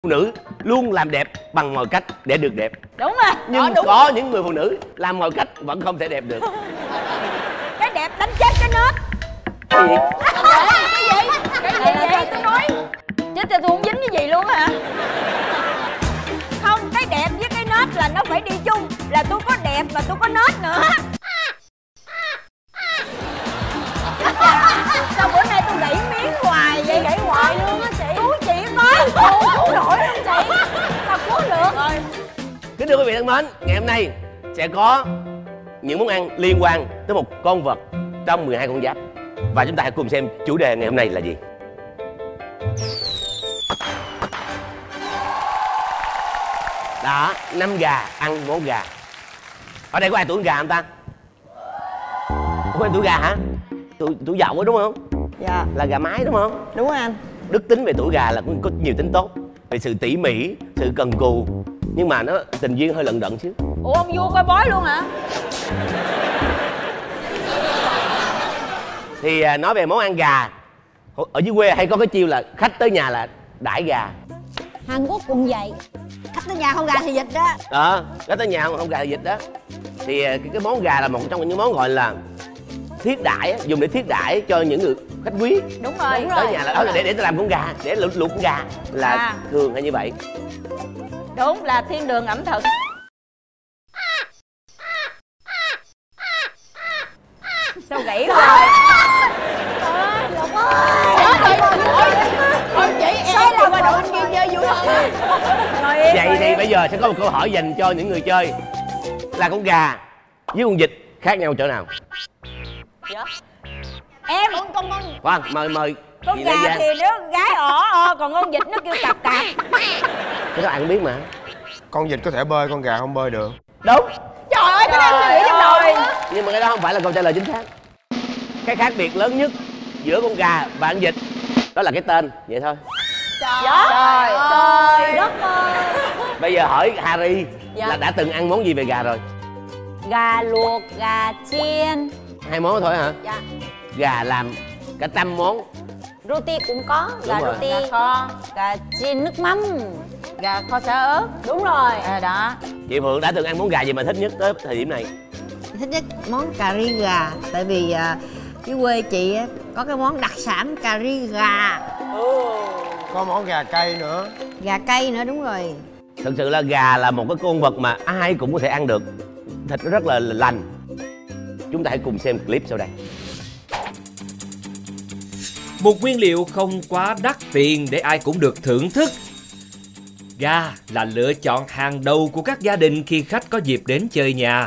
Phụ nữ luôn làm đẹp bằng mọi cách để được đẹp. Đúng rồi. Nhưng đúng. có những người phụ nữ làm mọi cách vẫn không thể đẹp được. Cái đẹp đánh chết cái nết. Cái gì? Cái gì vậy tôi nói. Chết tôi không dính cái gì luôn hả? Không, cái đẹp với cái nết là nó phải đi chung. Là tôi có đẹp và tôi có nết nữa. Sao bữa nay tôi gãy miếng hoài vậy? Gãy hoài luôn á chị. Cứu chị coi. Cứu nổi không chị? Sao cứu được? Rồi. Kính thưa quý vị thân mến, ngày hôm nay sẽ có những món ăn liên quan tới một con vật trong 12 con giáp. Và chúng ta hãy cùng xem chủ đề ngày hôm nay là gì. Đó, 5 gà ăn món gà. Ở đây có ai tuổi con gà không ta? Có ai tuổi gà hả? Tuổi dậu đó đúng không? Dạ. Là gà mái đúng không? Đúng rồi anh. Đức tính về tuổi gà là cũng có nhiều tính tốt. Về sự tỉ mỉ, sự cần cù. Nhưng mà nó tình duyên hơi lận đận xíu. Ủa ông vua coi bói luôn hả? Thì nói về món ăn gà, ở dưới quê hay có cái chiêu là khách tới nhà là đãi gà. Hàn Quốc cũng vậy. Khách tới nhà không gà thì vịt đó. Khách tới nhà không gà thì vịt đó. Thì cái món gà là một trong những món gọi là thiết đãi, dùng để thiết đãi cho những người khách quý. Đúng rồi. Tới nhà là để làm con gà, để luộc con gà là thường hay như vậy. Đúng, là thiên đường ẩm thực. Sao gãy rồi? Lộc ơi. Thôi chị em đi qua đội bên kia chơi vui hơn. Vậy thì bây giờ sẽ có một câu hỏi dành cho những người chơi. Là con gà với con vịt khác nhau chỗ nào? Em Khoan, mời con gà thì nó gái ỏ, còn con vịt nó kêu cạp cạp. Cái đó ai cũng biết mà. Con vịt có thể bơi, con gà không bơi được. Đúng. Trời ơi, cái này tôi nghĩ trong đầu. Nhưng mà cái đó không phải là câu trả lời chính xác. Cái khác biệt lớn nhất giữa con gà và con vịt đó là cái tên, vậy thôi. Trời ơi, đất ơi. Bây giờ hỏi Harry Dạ. là đã từng ăn món gì về gà rồi? Gà luộc, gà chiên. 2 món thôi hả? Dạ. Gà làm cả 100 món. Roti cũng có. Đúng Gà rồi. roti. Gà kho, Gà chiên nước mắm. gà kho xả ớt. Đúng rồi. Đó. Chị Phượng đã từng ăn món gà gì mà thích nhất tới thời điểm này? Thích nhất món cà ri gà. Tại vì dưới quê chị á, có cái món đặc sản cà ri gà. Có món gà cay nữa. Gà cay nữa, đúng rồi. Thực sự là gà là một cái con vật mà ai cũng có thể ăn được. Thịt nó rất là lành. Chúng ta hãy cùng xem clip sau đây. Một nguyên liệu không quá đắt tiền để ai cũng được thưởng thức. Gà là lựa chọn hàng đầu của các gia đình khi khách có dịp đến chơi nhà.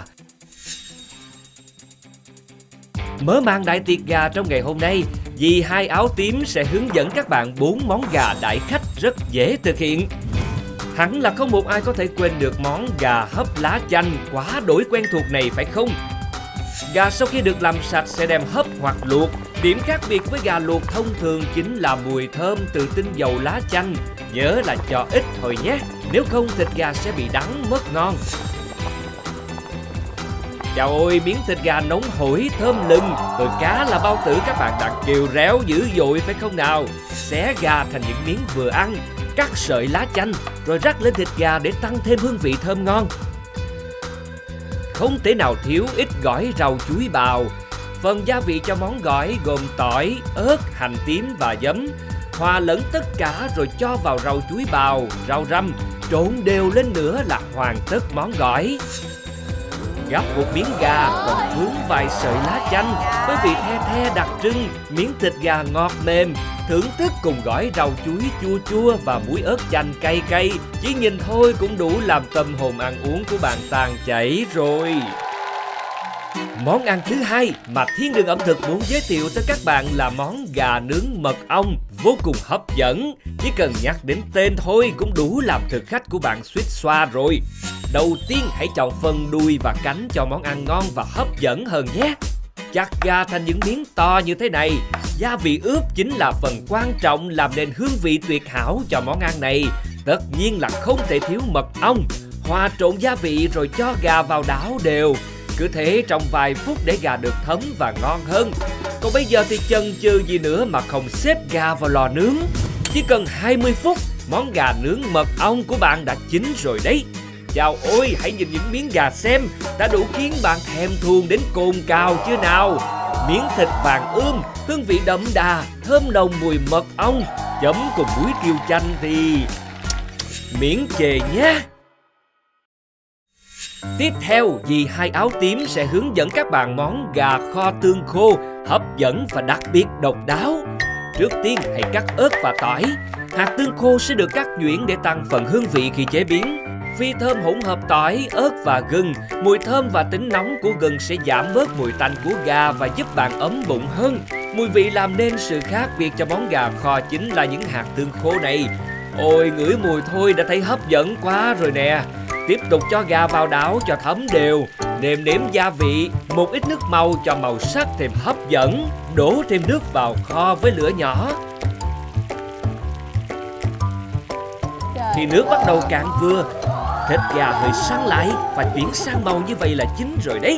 Mở màn đại tiệc gà trong ngày hôm nay, dì Hai Áo Tím sẽ hướng dẫn các bạn 4 món gà đãi khách rất dễ thực hiện. Hẳn là không một ai có thể quên được món gà hấp lá chanh quá đổi quen thuộc này phải không? Gà sau khi được làm sạch sẽ đem hấp hoặc luộc. Điểm khác biệt với gà luộc thông thường chính là mùi thơm từ tinh dầu lá chanh. Nhớ là cho ít thôi nhé, nếu không thịt gà sẽ bị đắng mất ngon. Chào ôi, miếng thịt gà nóng hổi thơm lừng, rồi cá là bao tử các bạn đặt kêu réo dữ dội phải không nào? Xé gà thành những miếng vừa ăn, cắt sợi lá chanh, rồi rắc lên thịt gà để tăng thêm hương vị thơm ngon. Không thể nào thiếu ít gỏi rau chuối bào. Phần gia vị cho món gỏi gồm tỏi, ớt, hành tím và giấm. Hòa lẫn tất cả rồi cho vào rau chuối bào, rau răm, trộn đều lên nữa là hoàn tất món gỏi. Gắp một miếng gà còn vướng vài sợi lá chanh với vị the the đặc trưng, miếng thịt gà ngọt mềm, thưởng thức cùng gỏi rau chuối chua chua và muối ớt chanh cay cay. Chỉ nhìn thôi cũng đủ làm tâm hồn ăn uống của bạn tan chảy rồi. Món ăn thứ hai mà Thiên Đường Ẩm Thực muốn giới thiệu tới các bạn là món gà nướng mật ong, vô cùng hấp dẫn. Chỉ cần nhắc đến tên thôi cũng đủ làm thực khách của bạn suýt xoa rồi. Đầu tiên hãy chọn phần đùi và cánh cho món ăn ngon và hấp dẫn hơn nhé. Chặt gà thành những miếng to như thế này. Gia vị ướp chính là phần quan trọng làm nên hương vị tuyệt hảo cho món ăn này. Tất nhiên là không thể thiếu mật ong. Hòa trộn gia vị rồi cho gà vào đảo đều. Cứ thế trong vài phút để gà được thấm và ngon hơn. Còn bây giờ thì chần chừ gì nữa mà không xếp gà vào lò nướng. Chỉ cần 20 phút, Món gà nướng mật ong của bạn đã chín rồi đấy. Chào ôi, hãy nhìn những miếng gà xem, đã đủ khiến bạn thèm thuồng đến cồn cào chưa nào. Miếng thịt vàng ươm, hương vị đậm đà, thơm nồng mùi mật ong, chấm cùng muối tiêu chanh thì miếng chề nhé. Tiếp theo, dì Hai Áo Tím sẽ hướng dẫn các bạn món gà kho tương khô hấp dẫn và đặc biệt độc đáo. Trước tiên hãy cắt ớt và tỏi. Hạt tương khô sẽ được cắt nhuyễn để tăng phần hương vị khi chế biến. Phi thơm hỗn hợp tỏi, ớt và gừng. Mùi thơm và tính nóng của gừng sẽ giảm bớt mùi tanh của gà và giúp bạn ấm bụng hơn. Mùi vị làm nên sự khác biệt cho món gà kho chính là những hạt tương khô này. Ôi, ngửi mùi thôi đã thấy hấp dẫn quá rồi nè. Tiếp tục cho gà vào đảo cho thấm đều. Nêm nếm gia vị, một ít nước màu cho màu sắc thêm hấp dẫn. Đổ thêm nước vào kho với lửa nhỏ. Khi nước bắt đầu cạn vừa, thịt gà hơi săn lại và chuyển sang màu như vậy là chín rồi đấy.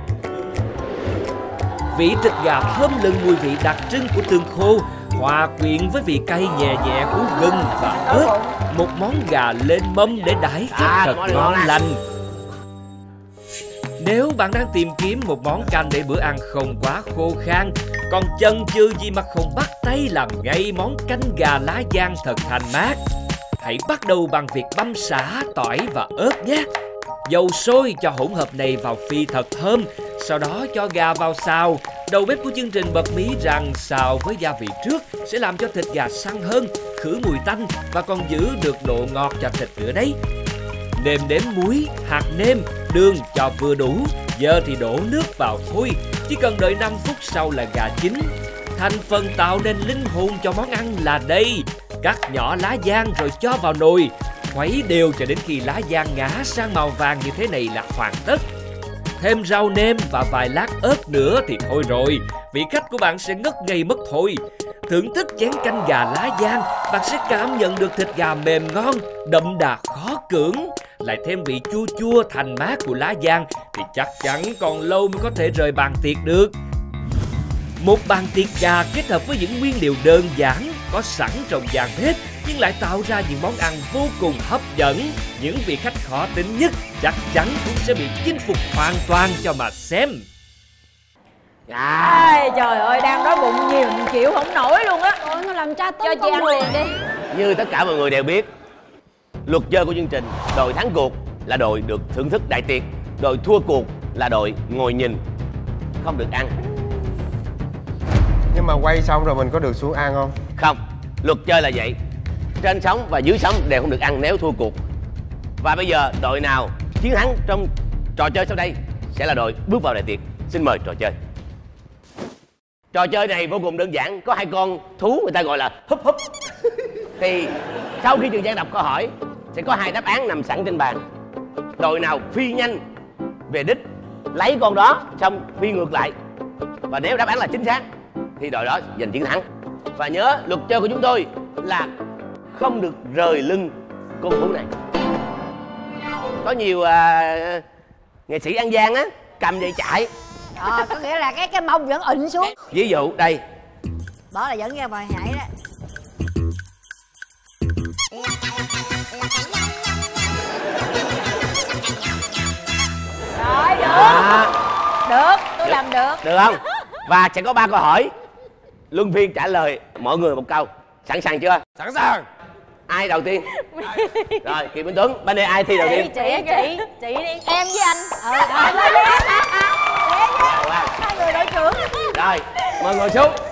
Vị thịt gà thơm lừng mùi vị đặc trưng của tương khô, hòa quyện với vị cay nhẹ nhẹ của gừng và ớt. Một món gà lên mâm để đãi khách thật ngon lành. Nếu bạn đang tìm kiếm một món canh để bữa ăn không quá khô khan, còn chần chừ gì mà không bắt tay làm ngay món canh gà lá giang thật thanh mát, hãy bắt đầu bằng việc băm sả, tỏi và ớt nhé. Dầu sôi cho hỗn hợp này vào phi thật thơm, sau đó cho gà vào xào. Đầu bếp của chương trình bật mí rằng xào với gia vị trước sẽ làm cho thịt gà săn hơn, khử mùi tanh và còn giữ được độ ngọt cho thịt nữa đấy. Nêm nếm muối, hạt nêm, đường cho vừa đủ. Giờ thì đổ nước vào thôi. Chỉ cần đợi 5 phút sau là gà chín. Thành phần tạo nên linh hồn cho món ăn là đây. Cắt nhỏ lá giang rồi cho vào nồi. Khuấy đều cho đến khi lá giang ngả sang màu vàng như thế này là hoàn tất. Thêm rau nêm và vài lát ớt nữa thì thôi rồi. Vị khách của bạn sẽ ngất ngây mất thôi. Thưởng thức chén canh gà lá giang, bạn sẽ cảm nhận được thịt gà mềm ngon, đậm đà khó cưỡng. Lại thêm vị chua chua thanh mát của lá giang thì chắc chắn còn lâu mới có thể rời bàn tiệc được. Một bàn tiệc gà kết hợp với những nguyên liệu đơn giản có sẵn trong gian bếp nhưng lại tạo ra những món ăn vô cùng hấp dẫn. Những vị khách khó tính nhất chắc chắn cũng sẽ bị chinh phục hoàn toàn cho mà xem. Ai, trời ơi, đang đói bụng nhiều mình chịu không nổi luôn á. Ôi, nó làm cha Cho tới chị ăn liền đi. Như tất cả mọi người đều biết, luật chơi của chương trình, đội thắng cuộc là đội được thưởng thức đại tiệc, đội thua cuộc là đội ngồi nhìn, không được ăn. Nhưng mà quay xong rồi mình có được xuống ăn không? Không, luật chơi là vậy. Trên sóng và dưới sóng đều không được ăn nếu thua cuộc. Và bây giờ đội nào chiến thắng trong trò chơi sau đây sẽ là đội bước vào đại tiệc. Xin mời trò chơi. Trò chơi này vô cùng đơn giản. Có hai con thú người ta gọi là húp húp. Thì sau khi Trường Giang đọc câu hỏi sẽ có hai đáp án nằm sẵn trên bàn. Đội nào phi nhanh về đích lấy con đó xong phi ngược lại, và nếu đáp án là chính xác thì đội đó giành chiến thắng. Và nhớ luật chơi của chúng tôi là không được rời lưng con thú này. Có nhiều nghệ sĩ ăn gian á cầm dây chạy. Có nghĩa là cái mông vẫn ịnh xuống. Ví dụ đây, Đó là dẫn ra mà nhảy đó. Rồi, được. Được, tôi làm được. được không? Và sẽ có 3 câu hỏi, luân phiên trả lời mỗi người một câu. Sẵn sàng chưa? Sẵn sàng. Ai đầu tiên? Rồi, Kiều Minh Tuấn, bên đây ai thi đầu tiên? Chị đi. Em với anh. Wow. Hai người đội trưởng. Rồi, mời ngồi xuống.